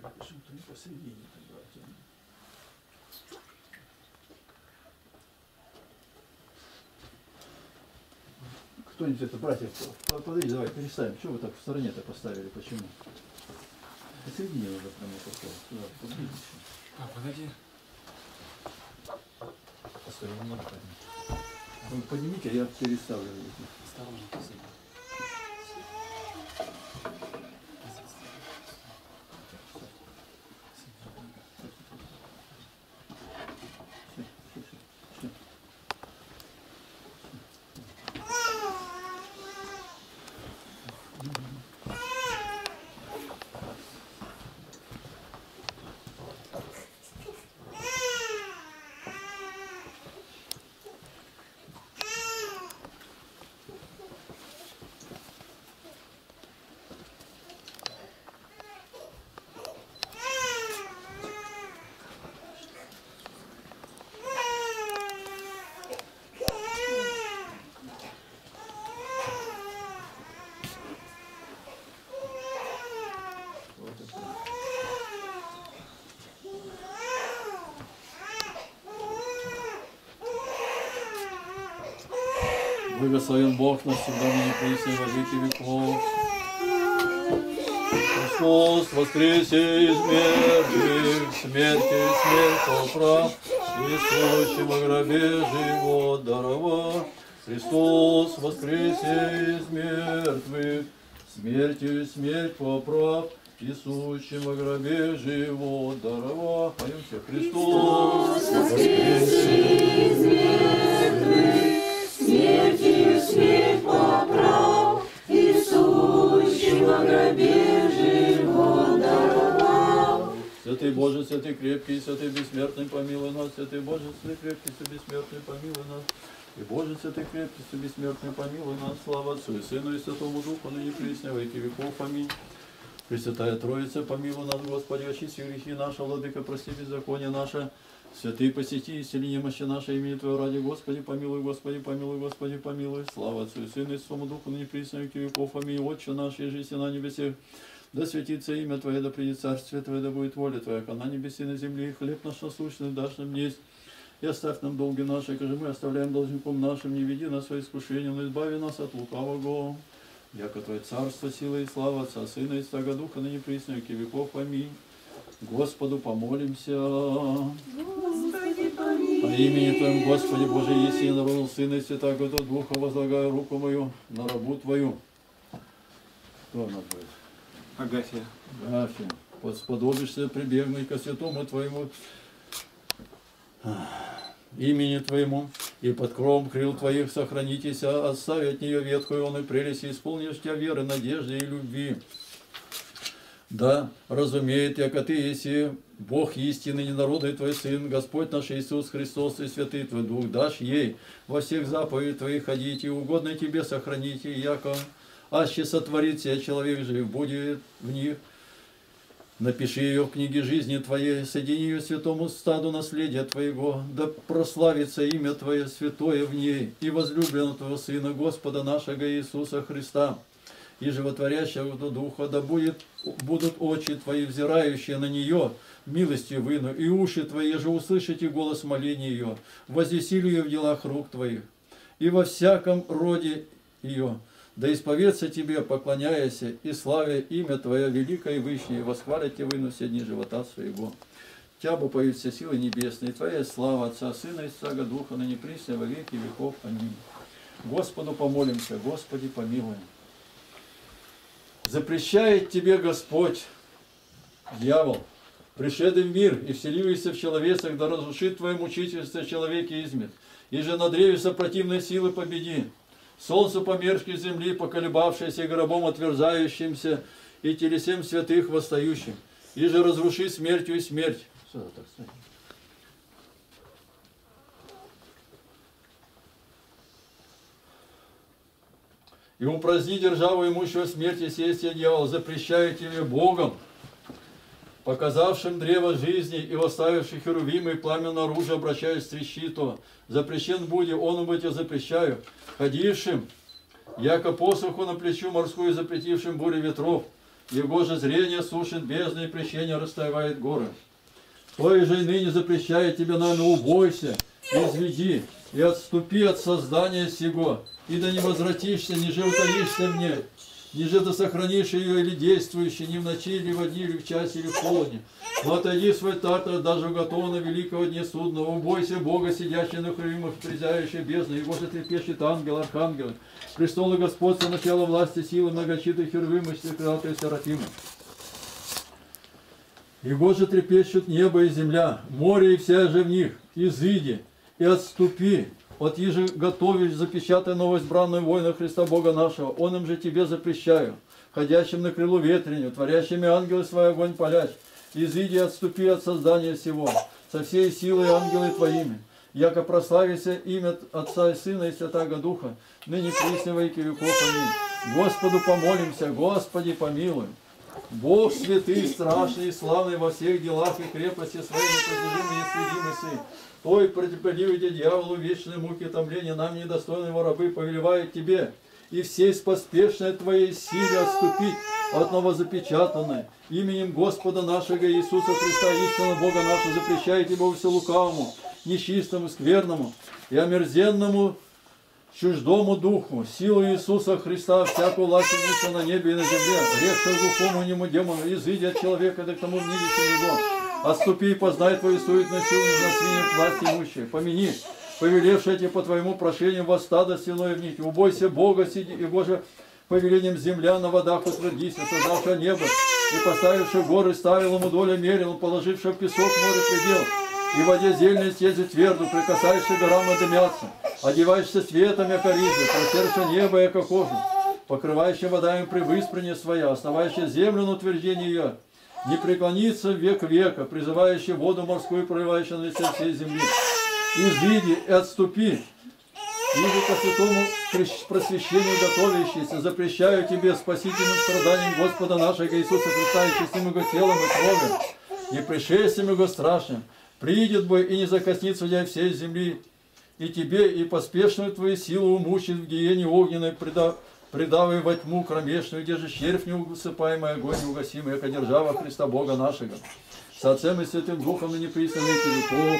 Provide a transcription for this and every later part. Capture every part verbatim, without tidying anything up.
Почему-то не посередине, братья. Кто-нибудь это, братья, подойди, давай, переставим. Что вы так в стороне-то поставили? Почему? Посередине надо прямо поставить. Сюда, поближе. А, подойди. Поставим много. Поднимите, я переставлю. Осторожно, посередине. Благословен Бог навсегда, ныне присно во веки веков. Христос воскресе из мертвых, смерти смерть поправ, и сущим во гробе живот дарова. Христос воскресе из мертвых, смертью смерть поправ, и сущим во гробе живот дарова. Поем все. Христос воскресе из мертвых, смертью смерть поправ, и сущим во гробе живот даровал. Святый Боже, святый крепкий, святый бессмертный, помилуй нас. Святый Боже, святый крепкий, святый бессмертный, помилуй нас. И Боже, святый крепкий, святый бессмертный, помилуй нас. Слава Отцу и Сыну и Святому Духу, ныне присно во веки веков. Аминь. Пресвятая Троица, помилуй нас, Господи, очисти грехи наши, Владыка, прости беззаконие наше. Святые посети, исцели немощи наши, имени Твое ради, Господи, помилуй, Господи, помилуй, Господи, помилуй. Слава Отцу и Сыну и Святому Духу, ныне присно веки веков. Аминь. Отче наш, ежеси на небесех, да светится имя Твое, да придет царствие Твое, да будет воля Твоя, как на небесе и на земле. И хлеб наш насущный дашь нам есть. И оставь нам долги наши, как же мы оставляем должником нашим. Не веди нас во искушение, но избави нас от лукавого. Яко Твое царство, сила и слава Отца, Сына и Святаго Духа, ныне присно веки веков. Аминь. Господу помолимся. Господи, помилуй. По имени Твоему, Господи Боже, еси народу Сына и Святаго Духа, возлагаю руку мою на рабу Твою. Кто она будет? Агафья. Агафья. Сподобишься прибегнуть ко святому Твоему имени Твоему, и под кровом крыл Твоих сохранитесь, а остави от нее ветхую он и прелесть, и исполнишь тебя веры, надежды и любви. Да, разумеет, яко Ты еси Бог истинный, ненародный Твой Сын, Господь наш Иисус Христос и Святый Твой Дух, дашь ей во всех заповедях Твоих ходите, и угодно Тебе сохраните, яко аще сотворит себя человек жив, будет в них. Напиши ее в книге жизни Твоей, соедини ее святому стаду наследия Твоего, да прославится имя Твое святое в ней, и возлюбленного Твоего Сына, Господа нашего Иисуса Христа, и животворящего Духа, да будет, будут очи Твои, взирающие на нее, милостью выну, и уши Твои же услышите голос моления ее, возвесили ее в делах рук Твоих, и во всяком роде ее. Да исповедаться Тебе, поклоняясь и славя имя Твое великое и вышнее, восхвалят Тебя выну все дни живота своего. Тя бы поют все силы небесные, Твоя слава Отца, Сына и Святаго Духа, ныне присно во веки веков. Аминь. Господу помолимся, Господи помилуй. Запрещает Тебе Господь, дьявол, пришедший в мир и вселившийся в человецах, да разрушит Твое мучительство человеке измет, и же на древе сопротивной силы победи. Солнцу померзшей земли, поколебавшейся гробом отверзающимся, и телесем святых восстающим, и же разруши смертью и смерть. Сюда, так, стой. И упраздни державу имущего смерти сесть, дьявол, запрещаю тебе Богом, показавшим древо жизни и восставивших херувимы и пламенно оружие, обращаясь трещи то. Запрещен буди, он быть я запрещаю, ходившим, яко посоху на плечу морскую, запретившим буре ветров, Его же зрение сушит бездны и прещение расстаивает горы. То и же и ныне запрещает тебе, наверное, убойся, изведи и отступи от создания сего, и да не возвратишься, ниже утаишься мне, ниже да сохранишь ее или действующий, ни в ночи, или во дни, или в часе, или в полдне. Но отойди свой тартар, даже уготованно великого дня судного. Убойся Бога, сидящий на хрюмах, презирающий бездну, его же трепещет ангел, архангел. Престолы господства, начало власти, силы, многочитых херувимы, крылатые серафимы. Его же трепещут небо и земля, море и вся же в них. Изыди и отступи, от еже готовишь запечатай новость бранную воина Христа Бога нашего. Он им же тебе запрещаю, ходящим на крылу ветренью, творящими ангелы свой огонь палящ. Изыди и отступи от создания всего, со всей силой ангелы твоими. Яко прославится имя Отца и Сына и Святаго Духа, ныне присно во веки веков. Аминь. Господу помолимся, Господи помилуй. Бог святый, страшный и славный во всех делах и крепости своей непостижимой и неследимой сын. Той противоподивите дьяволу вечной муки томления, нам недостойного рабы повелевает тебе и всей поспешной твоей силе отступить от новозапечатанной именем Господа нашего Иисуса Христа, истинно Бога нашего, запрещает его все лукавому, нечистому, скверному и омерзенному чуждому духу, силу Иисуса Христа, всякую власть имеется на небе и на земле, рекшего глухому нему демону, изыди от человека, да к тому мнилищу его. Отступи и познай твою суетную силу на свиньях власти имущие. Помяни, повелевшие тебе по твоему прошению во стадо силой в них. Убойся Бога, сиди, и Боже, повелением земля на водах утвердись, создавшая небо, и поставивший горы, ставил ему долю мерил, положивший в песок море предел, и в воде зельной стези тверду, прикасаешься горам надымятся, одеваешься светом, яко ризы, простерши небо, яко кожу, покрывающая водами превыспрение своя, оставающая землю на утверждение ее, не преклонится век века, призывающий воду морскую, проливающую на лице всей земли. Изыди и отступи, иди ко святому просвещению готовящийся, запрещаю тебе спасительным страданием Господа нашего Иисуса Христа, и честным его телом и кровью, и пришествием его страшным, придет бы и не закоснится для всей земли, и тебе, и поспешную твою силу умучит в гиене огненной, предав, предавая во тьму кромешную, где же червь неусыпаемый, огонь неугасимый, яко держава Христа Бога нашего. С Отцем и Святым Духом ныне присно веки веков.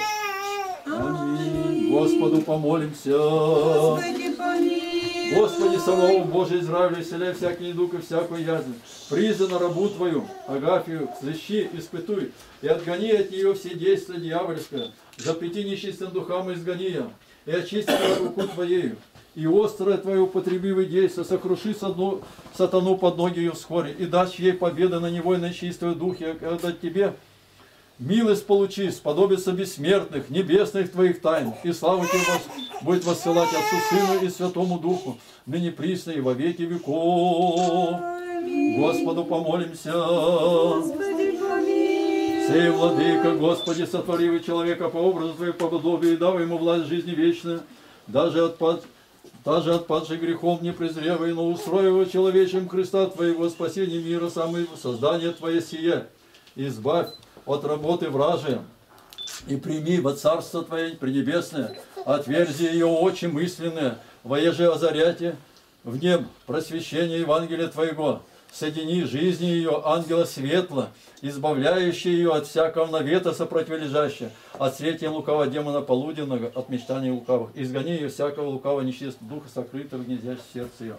Аминь. Господу помолимся. Господи, помилуй. Господи, Саваоф, Божий Израиля, исцеляй всякий недуг и всякую язву. Призвана рабу Твою, Агафию, взыщи, испытуй, и отгони от нее все действия дьявольское. Запрети нечистым духам изгони я, и очисти руку Твоею. И острое Твое употребивое действие, сокруши сатану под ноги ее вскоре, и дашь ей победу на него и на чистое духе, когда тебе милость получи, сподобится бессмертных, небесных Твоих тайн, и славу Тебе будет воссылать Отцу, Сыну и Святому Духу, ныне присно и во веки веков. Господу помолимся. Господи, помилуй. Сей, Владыка, Господи, сотвори человека по образу Твоему, по подобию, и дав ему власть жизни вечную, даже отпад, даже отпадший грехом не презревый, но устрой его человечем креста Твоего, спасения мира, самое создание Твое сие, избавь от работы вражия, и прими во царство Твое пренебесное, отверзи ее очи мысленные, воеже озаряте в неб просвещение Евангелия Твоего, соедини жизни ее, ангела светла, избавляющий ее от всякого навета сопротивлежащего, от сретия лукавого демона полуденного, от мечтаний лукавых, изгони ее всякого лукавого нечистого духа, сокрытого гнездящего сердце ее.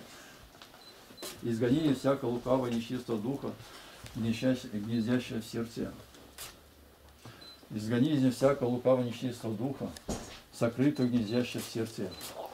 Изгони ее всякого лукавого нечистого духа, гнездящего в сердце ее. Изгони из нее всякого лукавого нечистого духа, сокрытого гнездящего в сердце.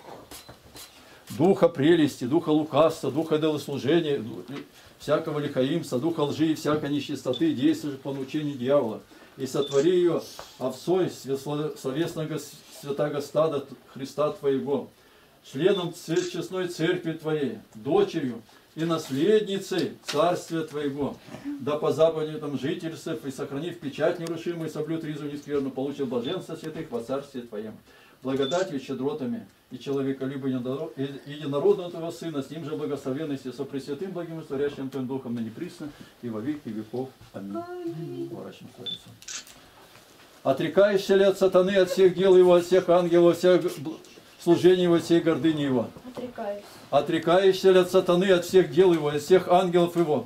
Духа прелести, духа лукавства, духа делослужения, всякого лихаимства, духа лжи и всякой нечистоты, действующих по научению дьявола. И сотвори ее овцой словесного святаго стада Христа Твоего, членом честной церкви Твоей, дочерью и наследницей Царствия Твоего, да по заповеди там жительств и сохранив печать нерушимую, соблюд тризу нескверну, получил блаженство святых во Царстве Твоем. Благодатью и щедротами и человеколюбием единородного Твоего Сына, с ним же благословенности, со Пресвятым благим и творящим Твоим Духом, ныне присно и во веки веков. Аминь. Ворачиваем Творицу. Отрекаешься ли от сатаны, от всех дел его, от всех ангелов, от всех служений его, от всей гордыни его? Отрекаюсь. Отрекаешься ли от сатаны, от всех дел его, от всех ангелов его,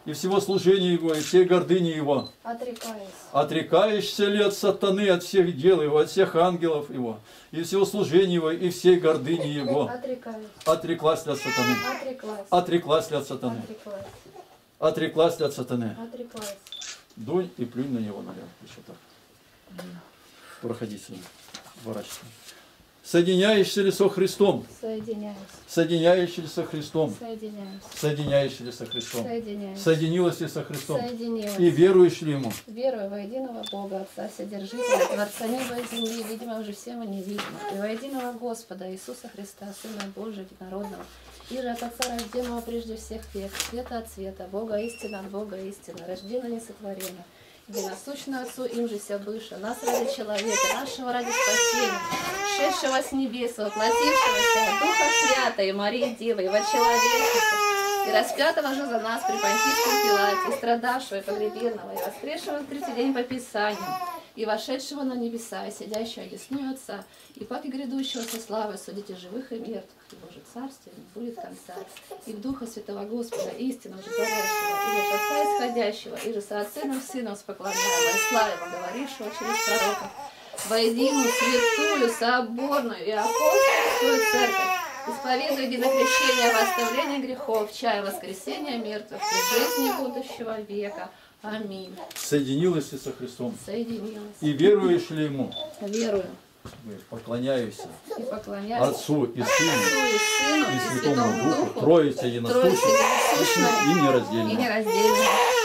и всего служения Его, и всей гордыни Его. Отрекаюсь. Отрекаешься ли от сатаны, от всех дел Его, от всех ангелов Его, и всего служения Его, и всей гордыни Его? Отрекаюсь. Отреклась ли от сатаны? Отреклась. Отреклась ли от сатаны? Отреклась. Отреклась ли от сатаны? Отреклась. Дунь и плюнь на него, наверное, еще так. Проходи сюда, поворачивайся. Соединяешься ли со Христом? Соединяюсь. Соединяешься ли со Христом? Соединяюсь. Соединяешься ли со Христом? Соединяюсь. Соединилась ли со Христом? Соединилась. И веруешь ли Ему? Верую во единого Бога, Отца Вседержителя, Творца неба и земли, видимого же всем и невидимого, и во единого Господа Иисуса Христа, Сына Божия, единородного, и же от Отца рожденного прежде всех век, света от света, Бога истина от Бога истина, рожденно несотворенно, единосущно Отцу, им же вся бывше, нас ради человека, нашего ради спасения, шедшего с небес, воплотившегося от Духа Свята и Марии Девы, и вочеловечившегося, и распятого же за нас при Понтийском Пилате, и страдавшего, и погребенного, и воскресшего в третий день по Писанию, и вошедшего на небеса, и сидящего одесную Отца, и паки грядущего со славой судите живых и мертвых, и Божие Царствие не будет конца, и в Духа Святого Господа, истинного животворящего, и от Отца исходящего, и же со Отцем Сыном споклоняемого, и славимо говорившего через пророков, во единую святую, соборную и апостольскую церковь, исповедуя единокрещение во оставление грехов, чая воскресения мертвых и жизни будущего века. Аминь. Соединилась ли со Христом? Соединилась. И веруешь ли Ему? Верую. Поклоняюсь И поклоняюсь Отцу и Сыну Отцу и Сыну и и Святому Святому Духу, Духу, Троице Троице единосущной единосущной и и нераздельной. нераздельной.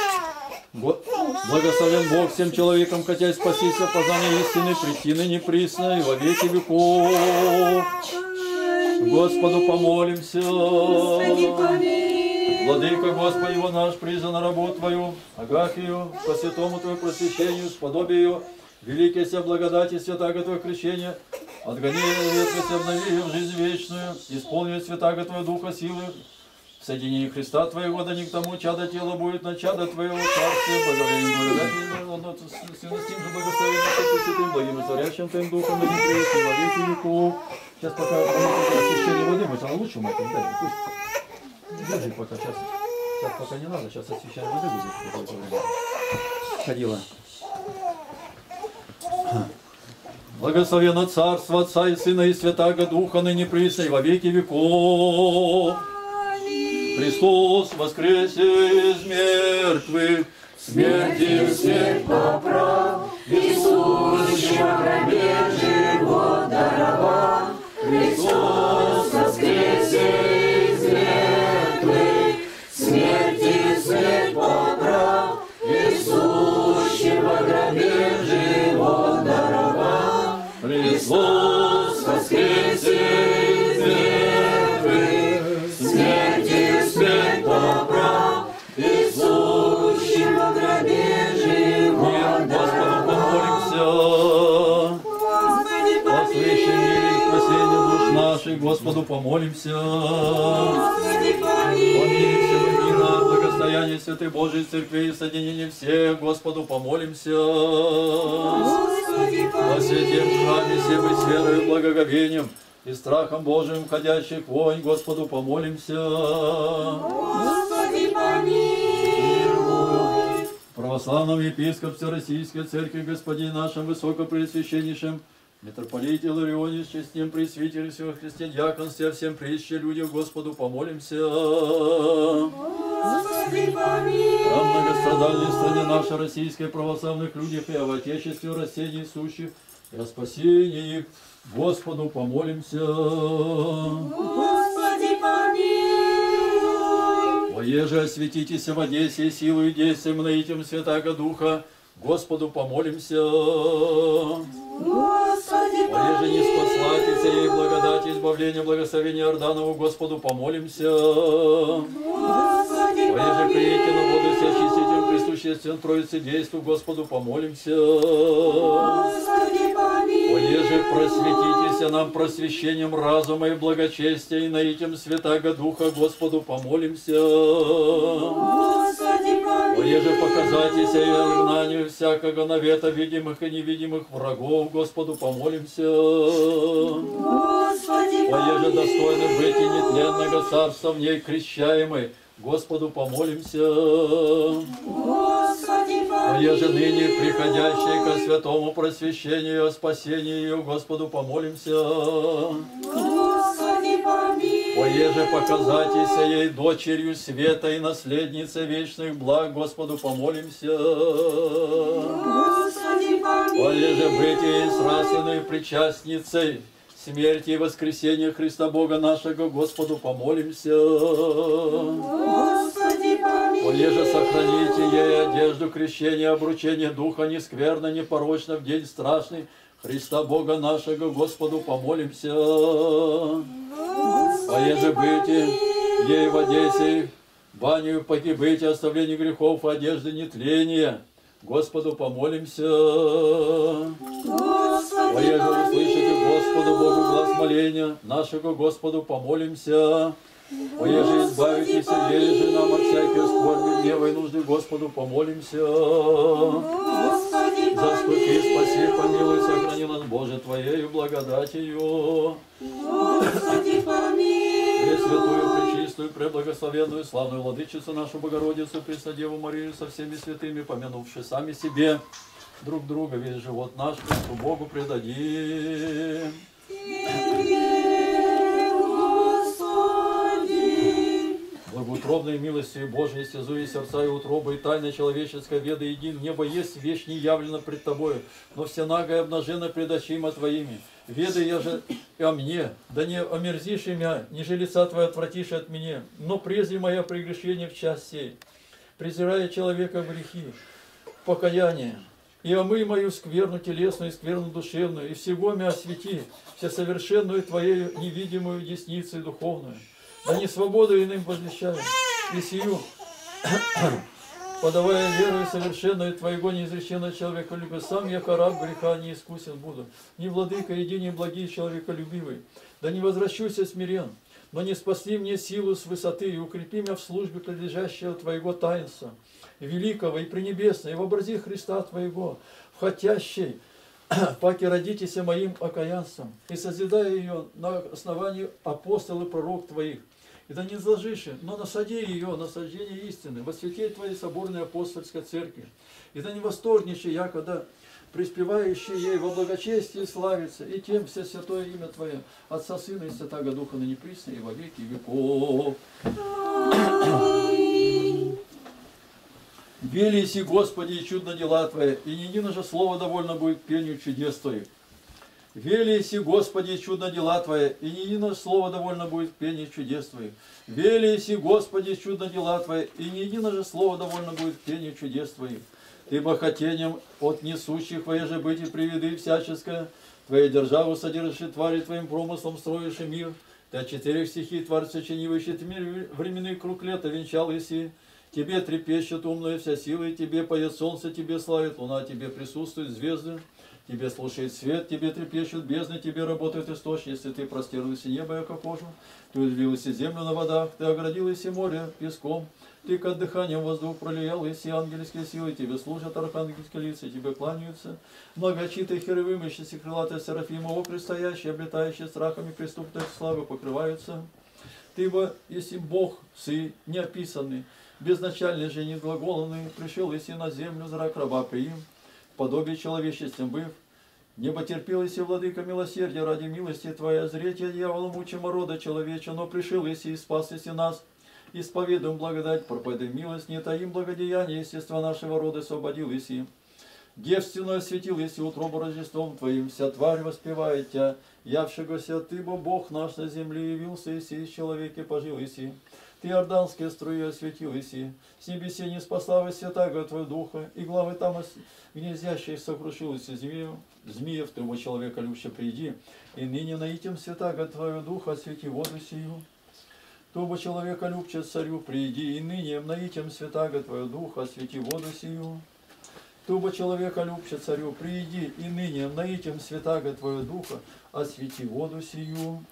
Го- Благословен Бог всем человекам, хотя и спасися познание истины, прийти ныне присно и во веки веков. Господу помолимся. Господи, помилуй. Владыка Господи, его наш, призван на работу Твою, Агафию, по святому Твоему просвещению, сподобию, великие ся благодати, святаго Твое крещение, отгони ветры, обнови в жизнь вечную, исполни святаго Твое Духа силы, в соединении Христа Твоего, да не к тому чадо тела будет на чадо Твоего Царствия, благоволением благодати, с тем же благословением Святым, благим и творящим Твоим Духом, да не прежде, во веки веков. Сейчас пока освящение воды, мы там лучше мы это дай, пусть. Держи пока, сейчас, сейчас пока не надо, сейчас освящение воды будет. Ходила. Благословенно Царство Отца и Сына и Святаго Духа, ныне присно и во веки веков. Христос воскресе из мертвых, смерти всех поправ, Иисус во гробе живот даровал. Христос воскресе из мертвых, смерти всех поправ, Иисус во гробе живот даровал. Христос воскресе из мертвых, смерти всех поправ, Иисус во гробе живот даровал. Господу помолимся. Господи, помилуй. Помилуйся в мира, благостояние Святой Божией Церкви и соединение всех, Господу помолимся. Господи, Во святем помилуй. храме всем и с верою, благоговением и страхом Божиим входящих вонь, Господу помолимся. Господи, помилуй. Православном епископстве Российской Церкви, Господине нашим Высокопреосвященнейшим, митрополите Иларионе, с честнем пресвитере всего Христе, дьяконстве, всем притче людям, Господу помолимся. Господи, помилуй. О многострадальной стране нашей российской, православных людях и об Отечестве растений сущих, и о спасении их, Господу помолимся. Господи, помилуй. Воеже осветитесь в Одессе силою и действием наитием Святаго Духа, Господу помолимся. Господи, Воеже не помилуй. спаслатися ей благодати, избавления, благословения Орданову, Господу помолимся. Господи, Воеже приедете на воду помилуй. все очистителем, присуществен Троице действу, Господу помолимся. Господи, помилуй. Воеже просветитесь нам просвещением разума и благочестия, и наитием Святаго Духа, Господу помолимся. Господи, помилуй. Воеже показатися и изгнанию всякого навета видимых и невидимых врагов, Господу помолимся. Господи, Воеже помилуй. достойны быть и нетленного царства в ней крещаемой, Господу помолимся. Господи, Еже помилуй. ныне приходящей ко святому просвещению, о спасении ее, Господу помолимся. Господи, помилуй. Поеже показатися ей дочерью света и наследницей вечных благ, Господу помолимся. Господи, помилуй. Поеже быть ей нравственной причастницей смерти и воскресения Христа Бога нашего, Господу помолимся. Господи, помилуй. Поеже сохраните ей одежду крещения, обручения Духа нескверно, непорочно в день страшный Христа Бога нашего, Господу помолимся. Поеже быть ей в Одессе, баню погибыть, оставление грехов, одежды нетления, Господу помолимся. Господи, Поеже услышите помилуй. Господу Богу глаз моления нашего, Господу помолимся. Поеже избавитесь, еже нам от всякой скорби, гнева и нужды, Господу помолимся. Господи, Заступи, спаси, помилуй. помилуй, сохрани нас, Боже, Твоею благодатью. Господи, помилуй. Пресвятую, пречистую, преблагословенную, славную Владычицу нашу Богородицу, Преснодеву Марию со всеми святыми, помянувши сами себе, друг друга, весь живот наш, Христу Богу предадим. Господи. Благоутробной милостью Божией, стезуя сердца и утробы, и тайна человеческая веда един, небо есть вещь не явлена пред Тобою, но все нагое обнажено пред очима Твоими. Ведай я же о мне, да не омерзишь имя, ниже лица Твое отвратишь от меня, но прежде мое прегрешение в час сей, презирая человека в грехи, в покаяние, и омый мою скверну телесную и скверну душевную, и всего меня освети, всесовершенную Твоею невидимую десницей духовную. Да не свободу иным возвещаю, и сию, подавая веру и совершенную Твоего неизреченного человека любя, сам я раб греха не искусен буду, ни владыка, единый благий человеколюбивый, да не возвращусь смирен, но не спасли мне силу с высоты и укрепи меня в службе предлежащего Твоего таинства, великого и пренебесного, и в образе Христа Твоего, входящей, паки родитесь моим окаянством, и созидая ее на основании апостол и пророк Твоих, и да не изложишь, но насади ее, насаждение истины, во святей Твоей соборной апостольской церкви, и да не восторгнейший я, когда приспевающий ей во благочестии славится, и тем все святое имя Твое, Отца, Сына и Святаго Духа, ныне присно и во веки веков. Вели си, Господи, и чудно дела Твои, и не едино же слово довольно будет к пению чудес Твоих. Вели си, Господи, и чудно дела Твои, и не едино слово довольно будет к пению чудес Твоих. Вели си, Господи, и чудно дела Твои, и не едино же слово довольно будет к пению чудес Твоих. Ты бохотением от несущих воеже быть и приведы всяческое, Твоя державу содержишь твари Твоим промыслом строишь и мир. Ты от четырех стихий тварь сочинивающий мир временный круг лета венчал иси. Тебе трепещет умная вся сила, и Тебе поет солнце, Тебе славит луна, Тебе присутствуют звезды, Тебе слушает свет, Тебе трепещут бездны, Тебе работает источник, если Ты простерлась небо, яко кожу, Ты удвилась землю на водах, Ты оградилась море песком, Ты к дыханием воздух пролиял, и все ангельские силы Тебе служат, архангельские лица Тебе кланяются, многочитые херувимы, ищущие крылатые серафимы, предстоящие, облетающие страхами преступной славы покрываются. Ты бы, если Бог, сы неописанный, безначальный же неглаголанный, пришел иси на землю, зрак раба приим, подобие человечеством быв, небо терпел иси, владыка милосердия, ради милости Твоя, зретия дьявола мучимо рода человеча, но пришел иси и спас иси нас, исповедуем благодать, проповедуем милость, не таим благодеяние, естества нашего рода освободил иси. Девственно осветил иси утробу Рождеством Твоим, вся тварь воспевает Тя, явшегося Ты, бо Бог наш на земле, явился иси, из человеке пожил иси. Ты иорданские струи осветил иси, с небесе не спасла святаго Твоего Духа, и главы там гнездящих сокрушил иси змею, змеев Твоего человека любче приди, и ныне наитем святаго Твоего Духа освети воду сию. Тобо человека любче царю приди, и ныне наитем святаго Твоего Духа освети воду сию. Тобо человека любче царю приди, и ныне наитем святаго Твоего Духа освети воду сию.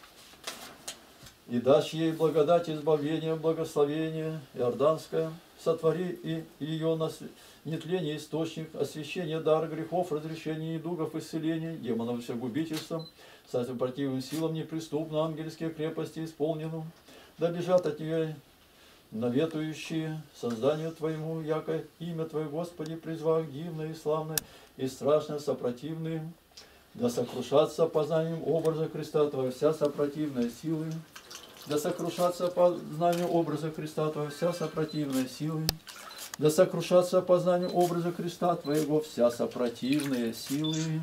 И дашь ей благодать избавления, благословения, иорданское, сотвори и ее нас нетление, источник, освящение, дар грехов, разрешение недугов, исцеление, демонов все губительством, кстати, противным силам неприступно, ангельские крепости исполнену, да бежат от нее наветующие созданию Твоему, яко имя Твое, Господи, призвах дивное и славное, и страшно сопротивные, да сокрушаться познанием образа Христа Твоего вся сопротивная силы, да сокрушаться познанию образа Христа Твоего вся сопротивная силы, да сокрушаться познанию образа Христа Твоего вся сопротивные силы.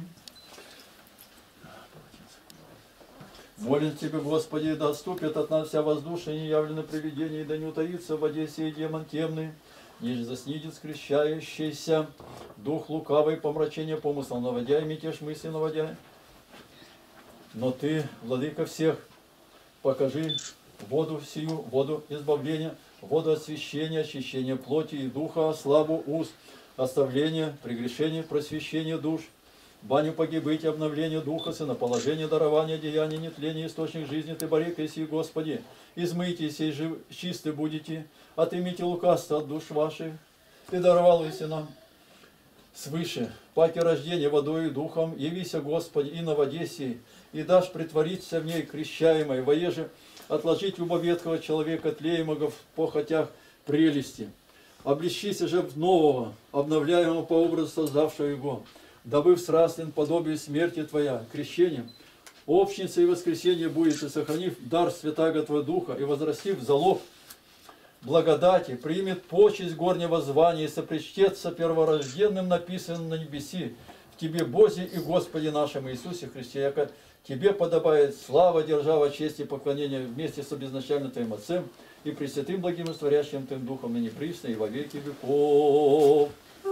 Молим Тебе, Господи, да отступит от нас вся воздушная неявленное привидение, и да не утаится в воде сей демон темный, ниже заснидет скрещающийся дух лукавый, помрачение помыслов наводя и мятеж мысли наводя. Но Ты, Владыка всех, покажи воду сию, воду избавления, воду освящения, очищения плоти и духа, славу уст, оставление, прегрешение, просвещение душ, баню погибыть, обновление духа, сыноположение, дарование, деяния, нетление, источник жизни, Ты барик, сии, Господи, измыйте сей жив, чисты будете, отымите лукавство от душ ваших. Ты даровал еси нам свыше, паки рождения водой и духом, явися, Господи, и на воде сей, и дашь притвориться в ней крещаемой, воеже отложить любовь ветхого человека, тлеемого в похотях прелести. Облещися же в нового, обновляемого по образу создавшего его, дабы сраслен подобие смерти Твоя, крещением, общница и воскресение будет, и сохранив дар святаго Твоего Духа, и возрастив залог благодати, примет почесть горнего звания и сопричтется перворожденным, написанным на небеси, в Тебе, Бозе и Господе нашем Иисусе Христе, яко Тебе подобает слава, держава, честь и поклонение вместе с обезначальным Твоим Отцем и Пресвятым Благим и Творящим Твоим Духом, ныне присно и во веки веков.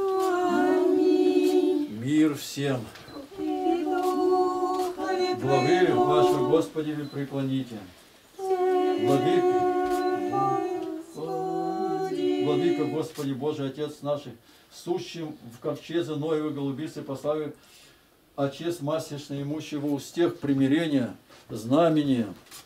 Мир всем. Главы ваши, Господи, вы преклоните. Владыка, Владыка, Господи, Божий Отец наших, сущим в ковчезе Ноевой голубицы пославив Отец мастерно имущего устех примирения, знамения.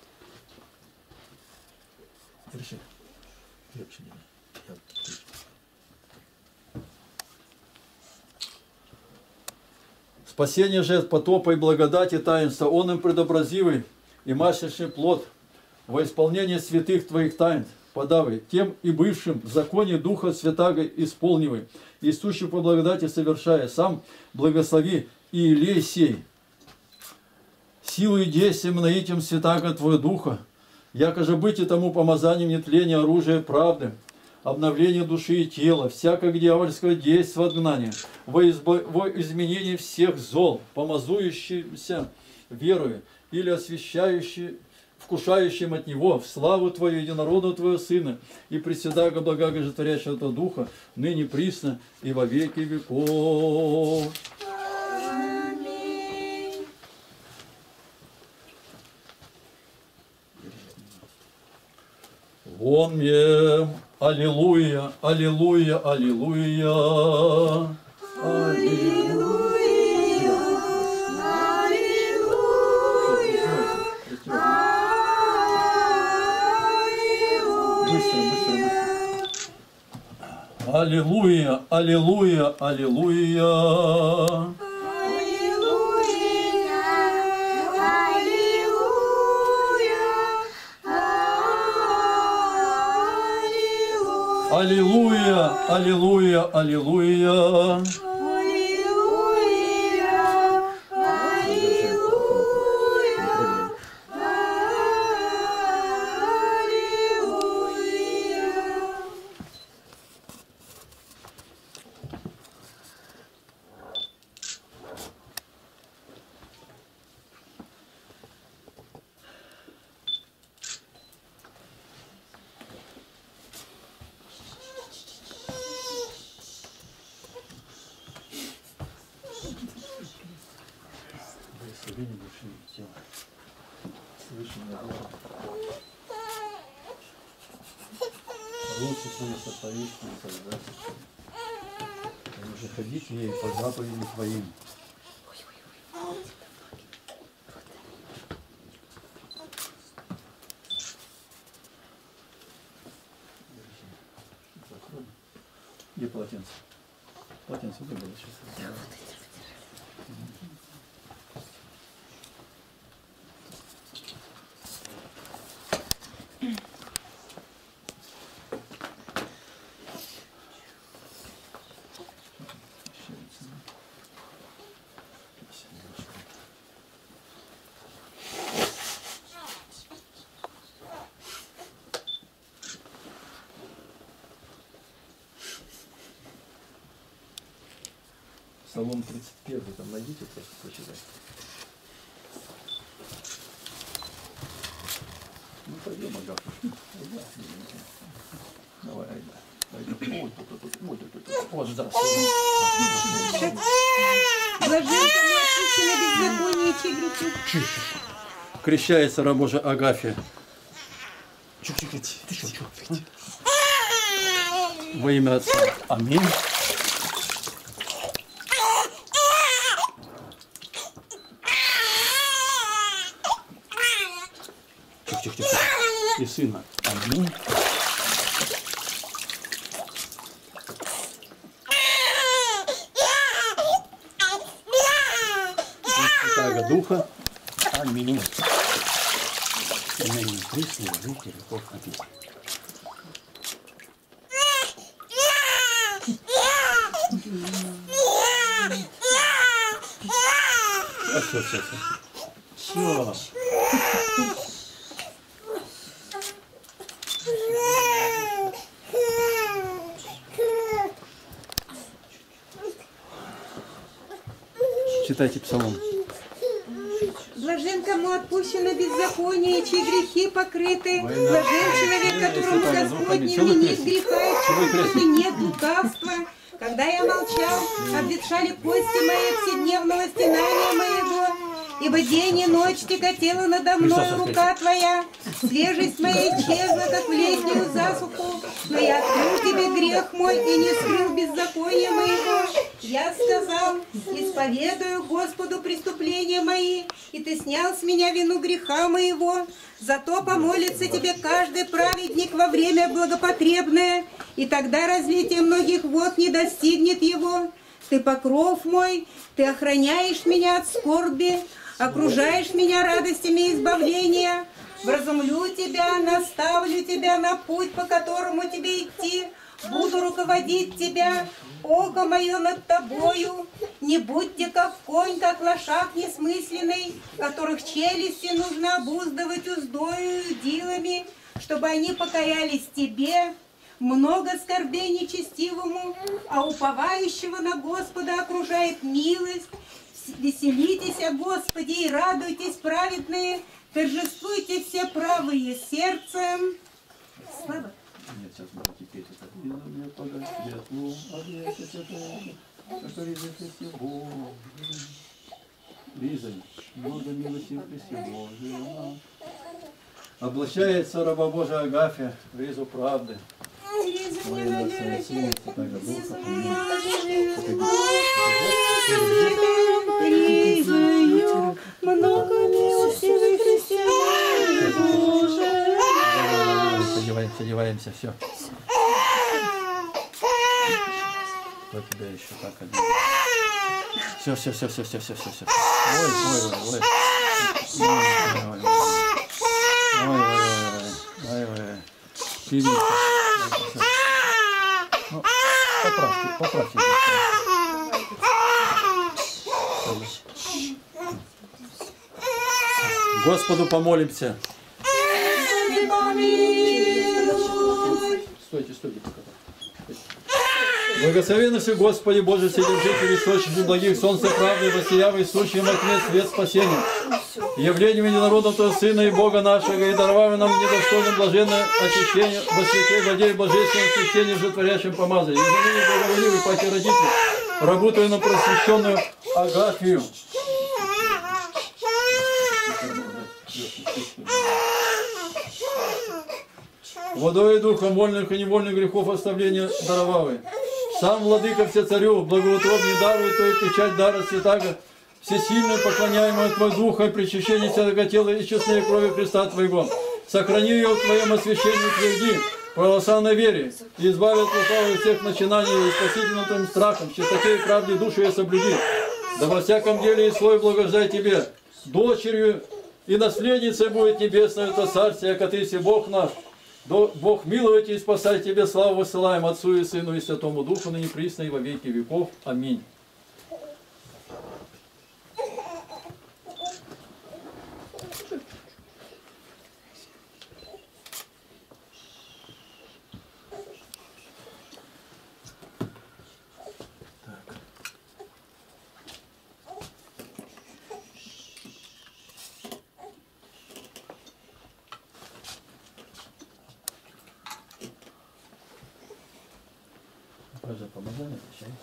Спасение же от потопа и благодати таинства, Он им предобразивый и мастерный плод во исполнение святых Твоих тайн подавай, тем и бывшим в законе Духа Святаго исполнивай, и сущий по благодати совершая, сам благослови и илей сей. Силу и действием наитием Святаго Твоего Духа, яко же быть и тому помазанием нетления оружия правды, обновление души и тела, всякого дьявольского действия отгнания, во, изба... во изменении всех зол, помазующимся верою или освящающим, вкушающим от Него в славу Твою, единородного Твоего Сына, и преседаго благаго же творящего Духа, ныне присно и во веки веков. Вон мне, аллилуйя, аллилуйя, аллилуйя, аллилуйя, аллилуйя, аллилуйя, аллилуйя. Аллилуйя, аллилуйя, аллилуйя. Лучше свою состоятельность создать. Уже ходить ей по заповедям Твоим. Где полотенце? Полотенце выбрала сейчас. Псалом тридцать один, там найдите, просто прочитайте. Ну, пойдем, Агафа. Давай, Айда. Айда. Вот, вот, вот, вот, вот, вот, здравствуй. Блаженка отпущена беззаконие, чьи грехи. Крещается раба Божия Агафья. Во имя Отца. Аминь. Тихо-тихо-тихо. И Сына. Аминь. Святаго Духа. Аминь. Аминь. Пресный, владыки веков. Аминь. Все, все, все. Все. Читайте псалом. Блажен, кому отпущено беззаконие, чьи грехи покрыты. Блажен человек, которому Господь не винит греха, и нет лукавства. Когда я молчал, обветшали кости мои от вседневного стенания моего. Ибо день и ночь тяготела надо мной рука Твоя. Свежесть моя исчезла, как в летнюю засуху. Но я открыл Тебе грех мой и не скрыл беззакония моего. Я сказал, исповедую Господу преступления мои, и Ты снял с меня вину греха моего. Зато помолится Тебе каждый праведник во время благопотребное, и тогда разлитие многих вод не достигнет его. Ты покров мой, Ты охраняешь меня от скорби, окружаешь меня радостями избавления. Вразумлю Тебя, наставлю Тебя на путь, по которому Тебе идти. Буду руководить Тебя, око мое над Тобою. Не будьте как конь, как лошак несмысленный, которых челюсти нужно обуздывать уздою и удилами, чтобы они покорялись Тебе. Много скорбей нечестивому, а уповающего на Господа окружает милость. Веселитесь о Господе и радуйтесь, праведные, торжествуйте все правые сердцем. Слава. Нет, сейчас буду теперь это. И на мне погаснет светло, объятия святого, как Риза Христе Божия. Риза, много милости в Христе Божия. Облачается раба Божия Агафья в ризу правды. Во имя Отца и Сына и Святаго Духа. Ризою, много милостивый Христе Божий. Одеваемся, одеваемся, все. Вот тебя еще так один. Все, все, все, все, все, все, все, все. Ой, ой, ой, ой. Ой, ой, ой. Ой, ой, ой, ой, ой, ой. Пилите. Ну, поправьте, поправьте. Господу помолимся. Стойте, стойте пока. Благословенный все Господи Боже, Вседержитель, источник благих, солнце правды, воссиявый, сущий во тьме свет спасения. Явлением единородного Твоего Сына и Бога нашего, и даровав нам недостойным блаженное очищение, восхищение, владея божественным священием, животворящим помазанием. И за ныне благоволивый Пати Родитель, работая на просвещенную Агафью. Водой и духом вольных и невольных грехов оставления даровавы. Сам владыка все царю, благоутробный дарует Твою печать дара святаго, всесильную поклоняемую Твой духа и причащение святого тела и честной крови Христа Твоего. Сохрани ее в Твоем освящении, твержди, в православной вере, и избави от лукавых всех начинаний и спасительным Твоим страхом, в чистоте и правде душу ее соблюди. Да во всяком деле и слой благождай Тебе, дочерью и наследницей будет небесное это царствие, яко Ты си Бог наш. Бог милуйте и спасай Тебе, славу высылаем Отцу и Сыну и Святому Духу, ныне присно и во веки веков. Аминь. помазание, прощайте.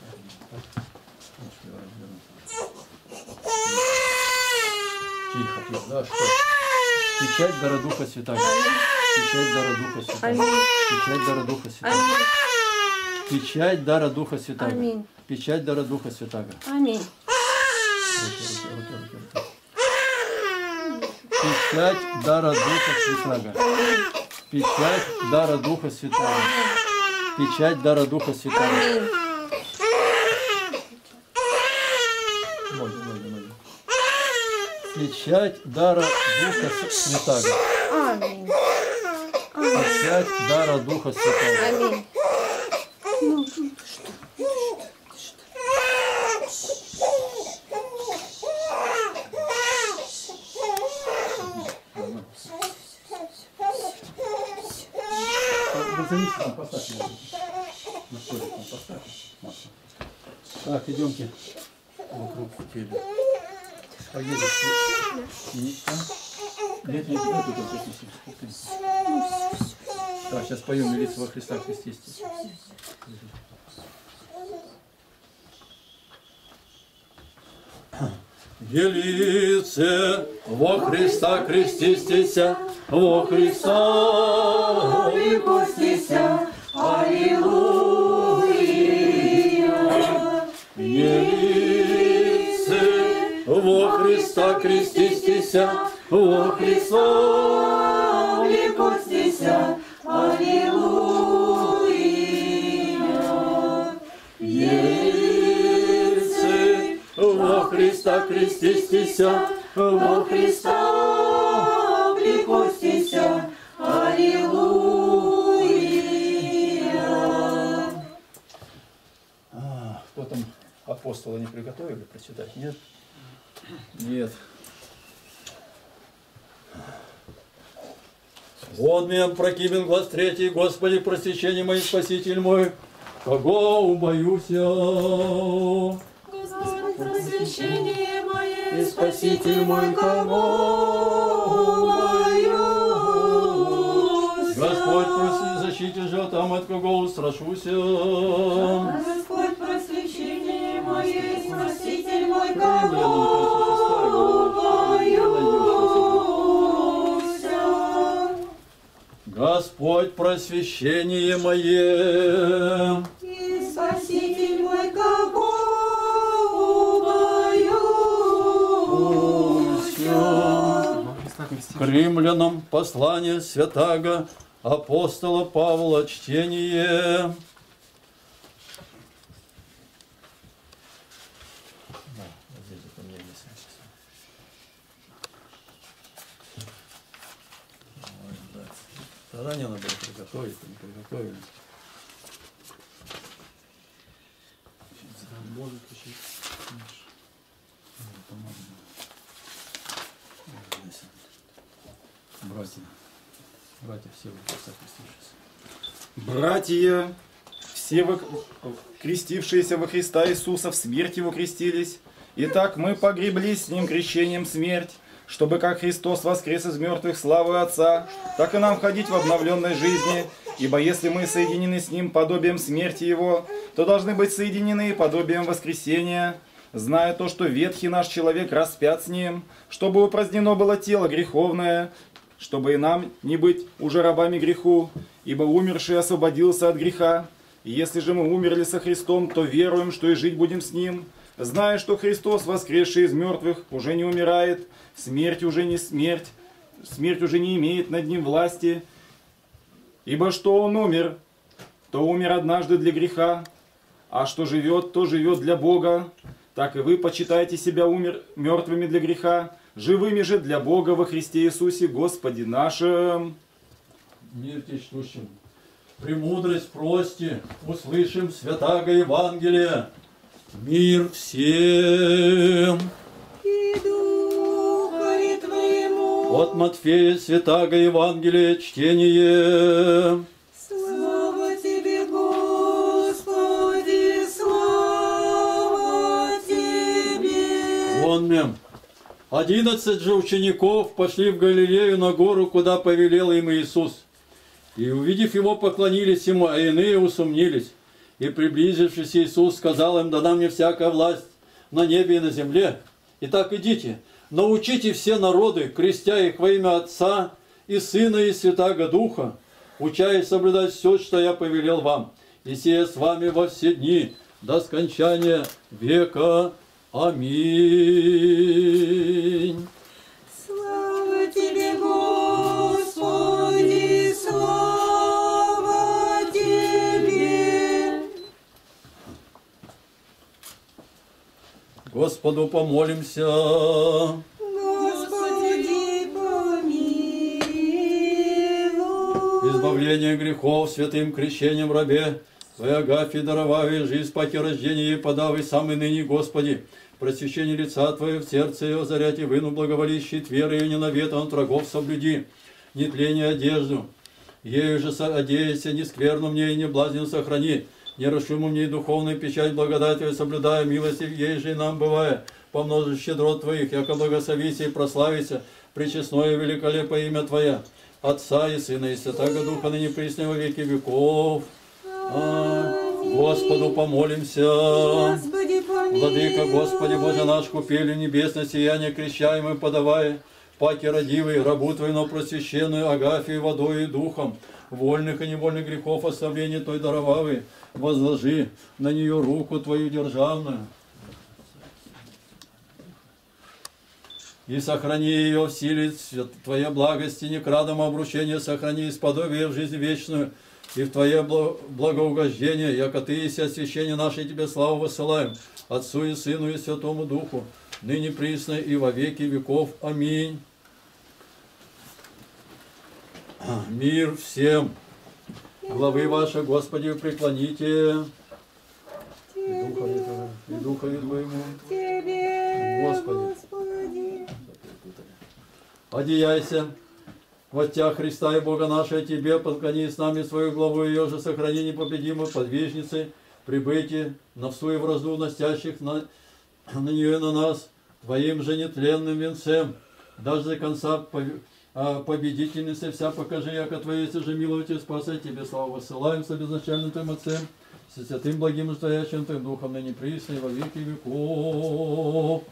Тихо, тихо, да, что? Печать дара Духа Святаго. Печать дара Духа Святаго. Печать дара Духа Святаго. Печать дара Духа Святаго. Аминь. Печать дара Духа Святаго. Аминь. Печать дара Духа Святаго. Печать дара Духа Святаго. Печать дара Духа Святаго. Печать дара Духа Святаго. Аминь. Печать дара Духа Святаго. Аминь. Так, идемте вокруг теля. Поедете. Нет, нет, нет, нет, так, сейчас поем «Велится во Христа Христе». Велится во Христа крестистися, во Христа крестися, аллилуйя. Велится во Христа крестистися, во Христа крестися, аллилуйя. Велится во Христа крестися, во Христа крестися, аллилуйя. А, кто там апостола не приготовили прочитать? Нет? Нет. Вот мне опрокимен глаз третий, Господи, просвещение мой, Спаситель мой, кого убоюся. Господи, просвещение мое, И Спаситель мой, кого убоюся. Господь, проси, защите же там, от кого устрашуся. Господь, просвещение мое, Спаситель мой, кого Господь, просвещение мое, и Спаситель мой, кого убоюся. к римлянам послание святаго апостола Павла, чтение. Заранее надо было приготовить, не приготовили. Братья, братья все вы Братья, все вы, крестившиеся во Христа Иисуса, в смерти его крестились. Итак, мы погреблись с Ним крещением смерть, чтобы как Христос воскрес из мертвых славы Отца, так и нам ходить в обновленной жизни. Ибо если мы соединены с Ним подобием смерти Его, то должны быть соединены подобием воскресения, зная то, что ветхий наш человек распят с Ним, чтобы упразднено было тело греховное, чтобы и нам не быть уже рабами греху, ибо умерший освободился от греха. И если же мы умерли со Христом, то веруем, что и жить будем с Ним, зная, что Христос, воскресший из мертвых, уже не умирает, смерть уже не смерть, смерть уже не имеет над Ним власти. Ибо что Он умер, то умер однажды для греха, а что живет, то живет для Бога. Так и вы почитайте себя умер, мертвыми для греха, живыми же для Бога во Христе Иисусе Господе нашим. Мир чтущим, премудрость прости, услышим святаго Евангелие. Мир всем! И Духу Твоему. От Матфея святаго Евангелие чтение. Слава Тебе, Господи, слава Тебе. Вон мем. Одиннадцать же учеников пошли в Галилею на гору, куда повелел им Иисус. И, увидев Его, поклонились Ему, а иные усомнились. И приблизившись Иисус сказал им: дана мне всякая власть на небе и на земле. Итак, идите, научите все народы, крестя их во имя Отца и Сына и Святаго Духа, уча их соблюдать все, что я повелел вам. И сия с вами во все дни, до скончания века. Аминь. Слава Тебе, Господи, слава Тебе. Господу помолимся. Господи, помилуй. Избавление грехов святым крещением рабе Твоей Агафьи даровавой, жизнь паки рождения ей подавай, самый ныне, Господи, просвещение лица Твое в сердце ее озарять и выну благоволищий веры ее ненаветан от врагов соблюди, нетление одежду, ею же одеяйся, не скверну мне и не блазнен сохрани, не расшуму мне и духовную печать благодати соблюдая, милости ей же и нам бывая, по множеству щедрот Твоих, яко благословися и прославися, пречестное и великолепное имя Твое, Отца и Сына и Святаго Духа, ныне присно во веки веков. А, Господу помолимся. Господи, помилуй. Владыка, Господи, Боже наш, купели небесное сияние, крещаемое подавая, паки родивый, рабу Твоему просвященную Агафию водой и духом, вольных и невольных грехов оставления Той даровавы, возложи на нее руку Твою державную. И сохрани ее в силе Твоей благости, не крадом обручения, сохрани исподобие в жизнь вечную, и в Твое благоугождение, яко Ты есть освящение наше, Тебе славу высылаем, Отцу и Сыну и Святому Духу, ныне присно и во веки веков. Аминь. Мир всем. Главы ваши, Господи, преклоните. И Духа Твоему, и Духа Твоему. Тебе, Господи. Господи. Одеяйся во Тя Христа и Бога нашего, Тебе подклони с нами свою главу, ее же сохрани непобедимой подвижницей, прибытие на всу и в разду настящих на, на нее и на нас, Твоим же нетленным венцем, даже до конца победительницы вся покажи, яко Твое же миловать и спасать, Тебе славу высылаем со безначальным Твоим Отцем, со святым благим настоящим Твоим Духом, ныне присно и во веки веков.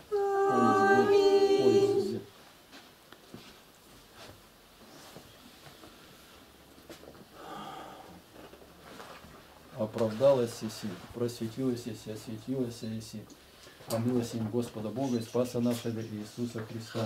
Оправдалась Иси, просветилась Иси, осветилась Иси, помилась им Господа Бога и Спаса нашего Иисуса Христа.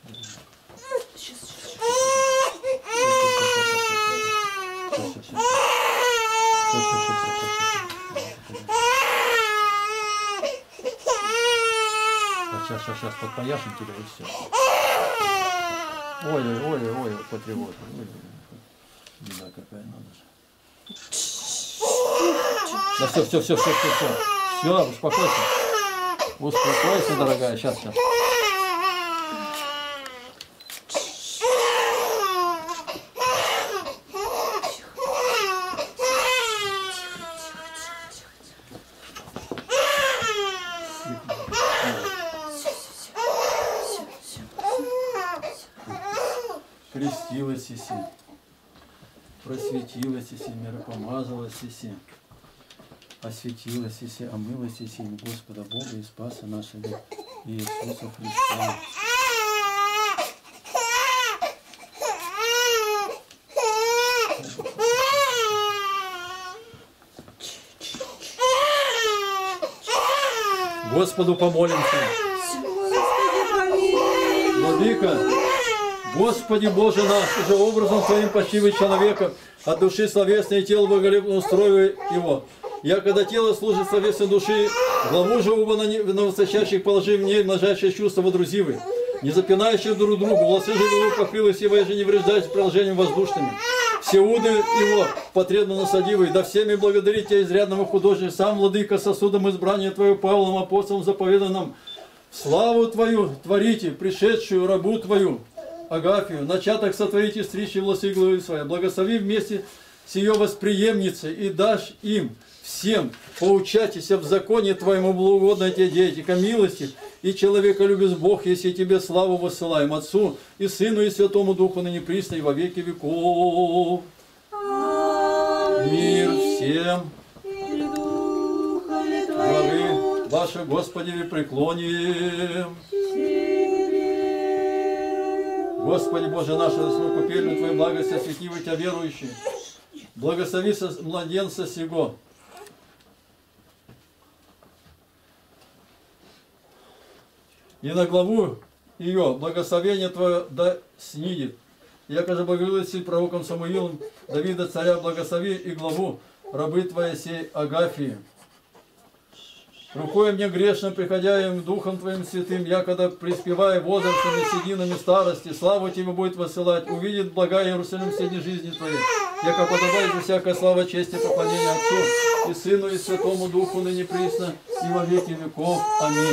Сейчас, сейчас, сейчас подпояшем тебя и все. Ой, ой, ой, ой, патриот. Беда какая, надо же. Да все, все, все, все, все, все. Все, успокойся. Успокойся, дорогая. Сейчас, сейчас. Крестилась Иси, просветилась Иси, миропомазалась Иси, осветилась Иси, омылась Иси им Господа Бога и Спаса нашего Иисуса Христа. Господу помолимся. Владыка, Господи Боже наш, уже образом Твоим почивый человека, от души словесное тело благолепно устроивай его. Я, когда тело служит словесной души, главу же оба на высочайших положи мне, множайшие чувства водрузивы, не запинающие друг другу, волосы же голову покрылась его, и же не вреждаясь приложением воздушными. Все уды его потребно насадивы, да всеми благодарить Тебя, изрядного художника, сам, Владыка, сосудом избрания Твоего Павлом, апостолом заповеданным, славу Твою творите, пришедшую рабу Твою, Агафию, начаток сотворите, стричь волосы главы своей, благослови вместе с ее восприемницей и дашь им всем поучайтесь в законе Твоему благоугодно Тебе дети, ко милости и человека любит Бог, если Тебе славу высылаем Отцу и Сыну и Святому Духу, ныне присно и во веки веков. Мир всем. ваше, Господи, преклоним. Господи Боже наш, на купельную Твою благость освети Тебя верующие. Благослови младенца сего. И на главу ее благословение Твое да снидет. Яко же благоволил пророком Самуилом Давида царя благослови и главу рабы Твоей сей Агафии. Рукой мне грешным, приходя им Духом Твоим святым, я когда приспевая возрастом и сединами старости, славу Тебе будет высылать, увидит блага Иерусалим среди жизни Твоей, яко подобает за всякая слава, честь и поклонение Отцу и Сыну и Святому Духу ныне присно и во веки веков. Аминь.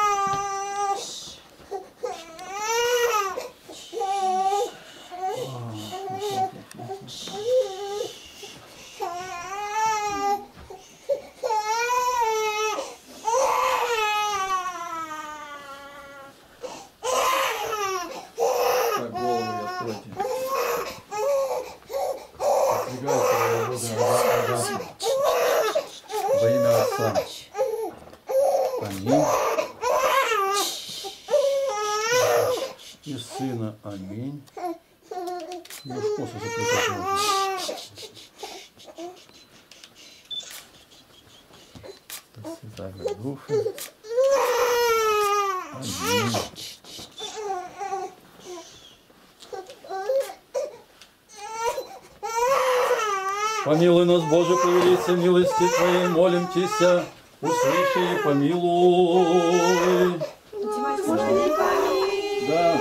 Во имя Отца. Аминь. И Сына. Аминь. Ну, способ заплетать можно. Святаго Духа. Аминь. Помилуй нас, Боже, по велице милости Твоей, молим Тися, услыши и помилуй. Да.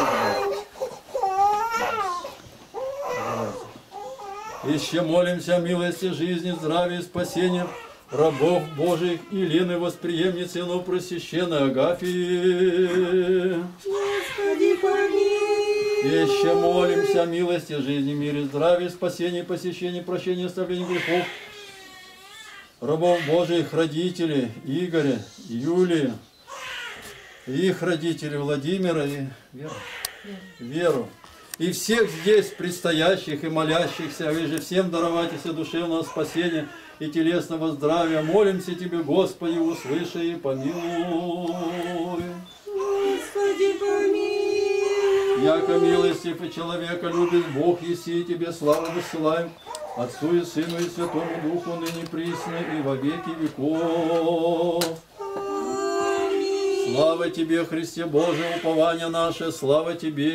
Еще молимся о милости, жизни, здравия и спасения рабов Божьих и Лены, восприемницы, но просвященной Агафии. Господи, помилуй. Еще молимся о милости, жизни, мире, здравии, спасении, посещении, прощении, оставлении грехов рабов Божьих, родителей Игоря, Юлии, их родителей Владимира и Веру. Веру. И всех здесь предстоящих и молящихся, вы же всем даровайтесь душевного спасения и телесного здравия. Молимся Тебе, Господи, услыши и помилуй. Господи, помилуй. Яко милостив и человека любит Бог, еси Тебе славу высылаем, Отцу и Сыну и Святому Духу, ныне присно и во веки веков. Аминь. Слава Тебе, Христе Божий, упование наше, слава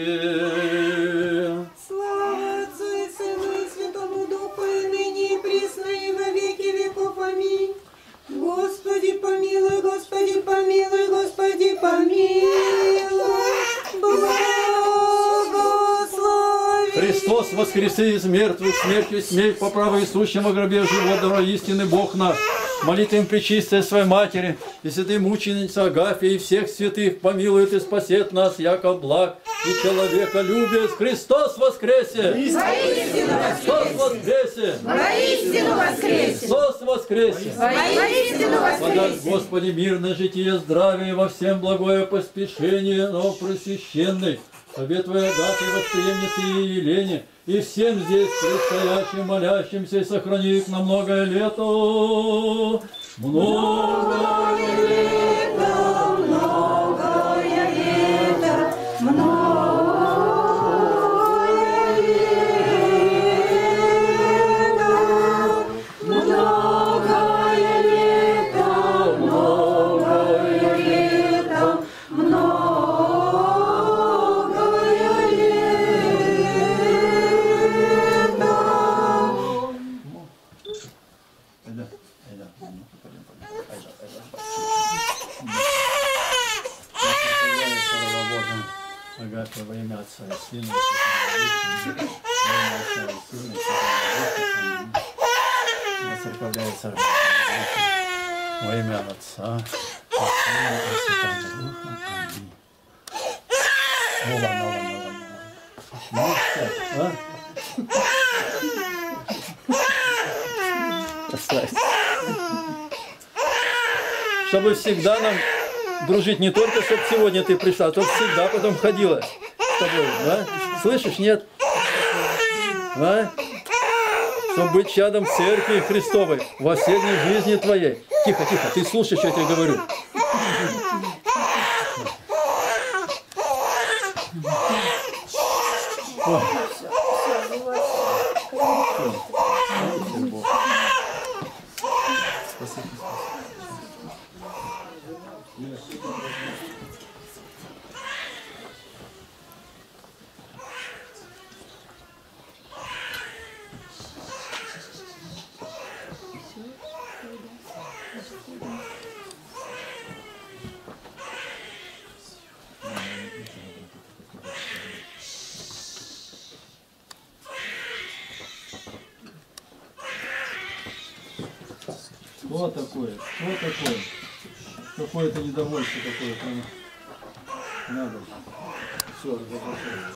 Тебе. Слава Отцу и Сыну и Святому Духу, и ныне и присно и во веки веков. Аминь. Господи, помилуй, Господи, помилуй, Господи, помилуй. Благослови. Христос воскреси из мертвых, смертью смерть по правой сущему гробе живот, даруй истинный Бог наш. Молитвам пречистой своей Матери и святой мученицы Агафии и всех святых помилует и спасет нас, яко благ и человека любит. Христос воскресе! Христос воскресе! Воистину воскресе! Христос воскресе! Воистину Подай, воскресе! Господи, мирное житие, здравие, во всем благое поспешение, но просвященный, обет Твоей Агафии, восприемницы и Елене, и всем здесь предстоящим, молящимся, и сохрани их на многое лето. Многое лето, Многое лето, многое лето, многое лето, многое лето, многое лето. Айда, айда, пойдем, пойдем, айда, айда. Агафия, во имя Отца и Сына и Святого Духа, во имя Отца и Сына и Святого Духа, воцерковляется во имя Отца и Сына и Святого Духа. Аминь. Ну ладно, ладно, ладно. Ну что, а? Красавица. Чтобы всегда нам дружить, не только, чтобы сегодня ты пришла, а то всегда потом ходила с тобой, да? Слышишь, нет? А? чтобы быть чадом Церкви Христовой во всей жизни твоей. Тихо, тихо, ты слушай, что я тебе говорю. Ой. Что такое? Что такое? Какое-то недовольство такое. Надо. Все, разобрался.